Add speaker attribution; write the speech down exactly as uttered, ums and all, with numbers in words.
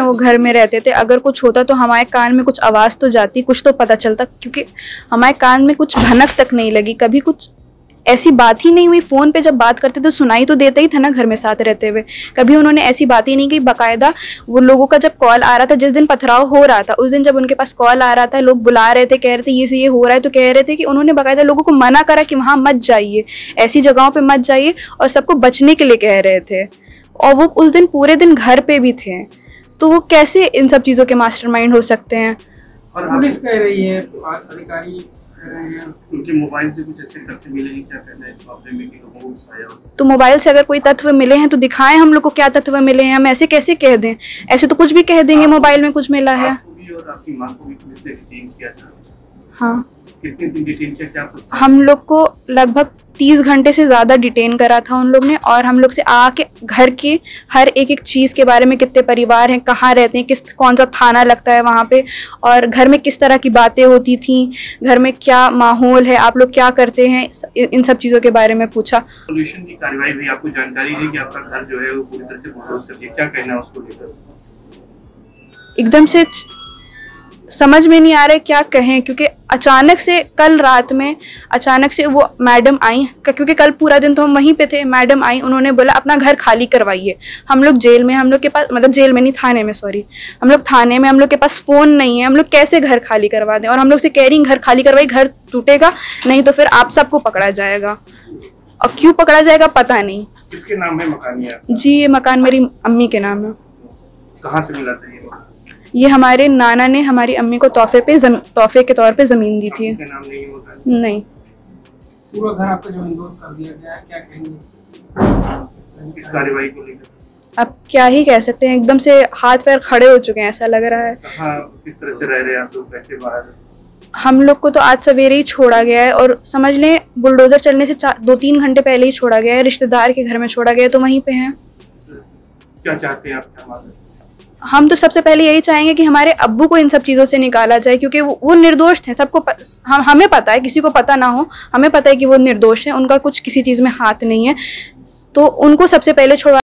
Speaker 1: वो घर में रहते थे, अगर कुछ होता तो हमारे कान में कुछ आवाज़ तो जाती, कुछ तो पता चलता, क्योंकि हमारे कान में कुछ भनक तक नहीं लगी, कभी कुछ ऐसी बात ही नहीं हुई। फ़ोन पे जब बात करते तो सुनाई तो देता ही था ना घर में साथ रहते हुए, कभी उन्होंने ऐसी बात ही नहीं की। बाकायदा वो लोगों का जब कॉल आ रहा था, जिस दिन पथराव हो रहा था उस दिन जब उनके पास कॉल आ रहा था, लोग बुला रहे थे, कह रहे थे ये से ये हो रहा है, तो कह रहे थे कि उन्होंने बाकायदा लोगों को मना करा कि वहाँ मत जाइए, ऐसी जगहों पर मत जाइए, और सबको बचने के लिए कह रहे थे। और वो उस दिन पूरे दिन घर पे भी थे, तो वो कैसे इन सब चीज़ों के मास्टरमाइंड हो सकते हैं।
Speaker 2: और पुलिस कह रही है, अधिकारी उनके मोबाइल से कुछ ऐसे तथ्य मिले हैं, क्या कहना है इस मामले में कि लोगों को गुस्साया हो?
Speaker 1: तो मोबाइल से अगर कोई तत्व मिले हैं तो दिखाएं हम लोग को क्या तत्व मिले हैं, हम ऐसे कैसे कह दें, ऐसे तो कुछ भी कह देंगे मोबाइल में कुछ मिला है।
Speaker 2: आपको भी और आपकी मां को भी पुलिस ने डिटेन किया था।
Speaker 1: हाँ,
Speaker 2: कितने दिन डिटेन किया, क्या कुछ?
Speaker 1: हम लोग को लगभग तीस घंटे से ज़्यादा डिटेन करा था उन लोग ने, और हम लोग से आके घर के हर एक एक चीज़ के बारे में, कितने परिवार हैं, कहाँ रहते हैं, किस कौन सा थाना लगता है वहाँ पे, और घर में किस तरह की बातें होती थी, घर में क्या माहौल है, आप लोग क्या करते हैं, इन सब चीज़ों के बारे में पूछा।
Speaker 2: पुलिस की कार्रवाई हुई, आपको जानकारी है कि आपका घर जो है वो पूरी तरह से बुलडोज कर दिया, क्या कहना है उसको लेकर?
Speaker 1: एकदम से समझ में नहीं आ रहा है क्या कहें, क्योंकि अचानक से कल रात में अचानक से वो मैडम आई, क्योंकि कल पूरा दिन तो हम वहीं पे थे। मैडम आई, उन्होंने बोला अपना घर खाली करवाइए। हम लोग जेल में, हम लोग के पास, मतलब जेल में नहीं, थाने में, सॉरी, हम लोग थाने में, हम लोग के पास फ़ोन नहीं है, हम लोग कैसे घर खाली करवा दें, और हम लोग से कह रही घर खाली करवाई, घर टूटेगा नहीं तो फिर आप सबको पकड़ा जाएगा। और क्यों पकड़ा जाएगा पता नहीं।
Speaker 2: किसके नाम है मकान?
Speaker 1: जी, ये मकान मेरी अम्मी के नाम है।
Speaker 2: कहाँ से मिला था ये?
Speaker 1: ये हमारे नाना ने हमारी अम्मी को तोहफे पे तोहफे के तौर पे ज़मीन दी थी।
Speaker 2: नाम नहीं होता?
Speaker 1: नहीं।
Speaker 2: पूरा घर आपका जमींदोज कर दिया गया है, क्या कहेंगे इस कार्रवाई को लेकर?
Speaker 1: अब क्या ही कह सकते हैं, एकदम से हाथ पैर खड़े हो चुके हैं ऐसा लग रहा है।
Speaker 2: हाँ, किस तरह से रह रहे हैं आप लोग, कैसे बाहर?
Speaker 1: हम लोग को तो आज सवेरे ही छोड़ा गया है, और समझ लें बुलडोजर चलने से दो तीन घंटे पहले ही छोड़ा गया है। रिश्तेदार के घर में छोड़ा गया है, तो वहीं पे हैं।
Speaker 2: क्या चाहते हैं आप हमारे?
Speaker 1: हम तो सबसे पहले यही चाहेंगे कि हमारे अब्बू को इन सब चीज़ों से निकाला जाए, क्योंकि वो, वो निर्दोष थे। सबको प, हम हमें पता है, किसी को पता ना हो, हमें पता है कि वो निर्दोष हैं, उनका कुछ किसी चीज़ में हाथ नहीं है, तो उनको सबसे पहले छोड़ा